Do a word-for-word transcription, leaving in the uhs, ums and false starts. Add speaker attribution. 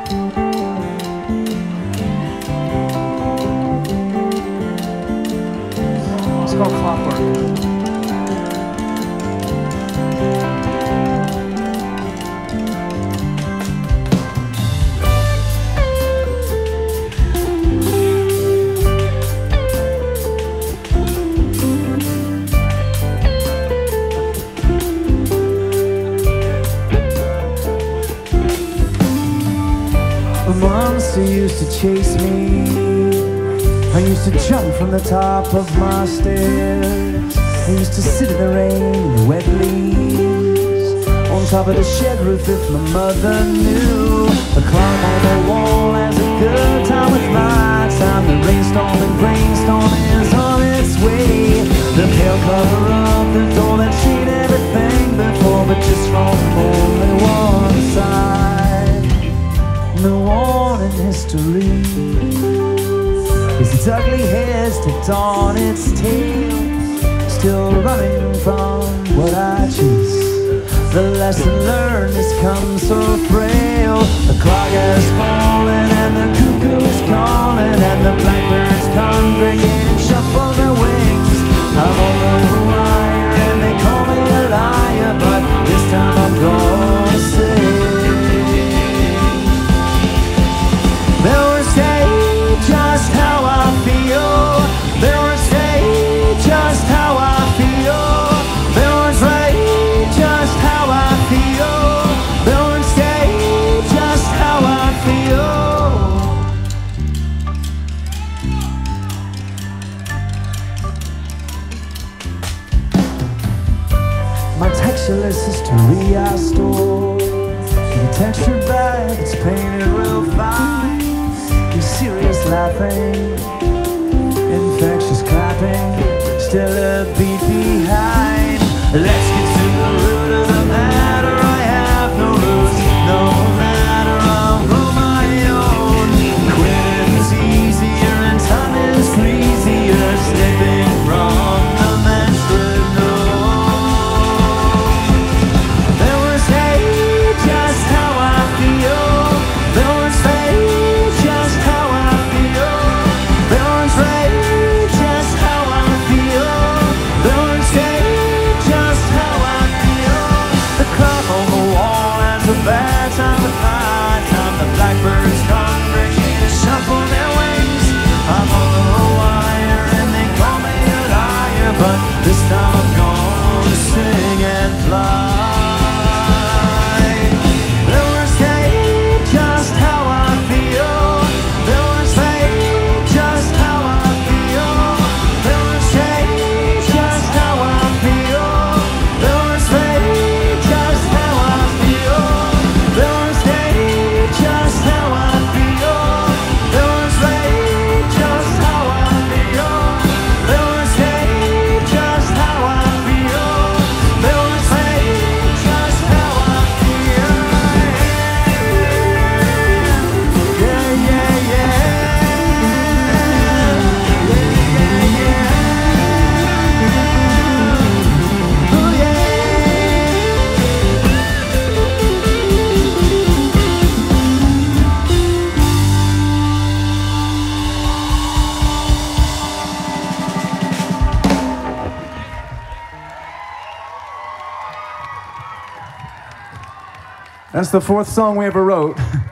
Speaker 1: It's called Clockwork.
Speaker 2: A monster used to chase me. I used to jump from the top of my stairs. I used to sit in the rain, in the wet leaves, on top of the shed roof if my mother knew. I climb on the wall, has a good time with my time. The rainstorm and brainstorm is on its way. The pale cover of the door that's seen everything before, but just from only one side. No one in history is its ugly head sticked on its tail, still running from what I chase. The lesson learned has come so frail. The clock has fallen and the cuckoo is calling, and the blackbirds congregate and shuffle their wings. I'm on the wire and they call me a liar, but this time I'm gonna say they'll say just how I feel. They'll say just how I feel. They'll say just how I feel. They'll say just how I feel. My textureless history I store in a textured bag, it's painted real fine. Serious laughing, infectious clapping, still a beat behind. Let's get to the root of the matter. I have no roots, no matter, I'll roll my own. Quitting's easier and time is easier, slipping from the metronome. They will say just how I feel. They will say just how I feel. They'll say just how I feel. They'll say just how I feel. The clock on the wall has a bad time, the high time. The blackbirds congregate and shuffle their wings. I'm on the wire and they call me a liar, but this time I'm gonna sing and fly. They'll say just how I feel. They'll say just how I feel. They'll say just how I feel. They'll say just how I feel. They'll say just how I feel. They'll say just how I feel. They'll say just how I feel. They'll say just how I feel. Yeah, yeah, yeah. That's the fourth song we ever wrote.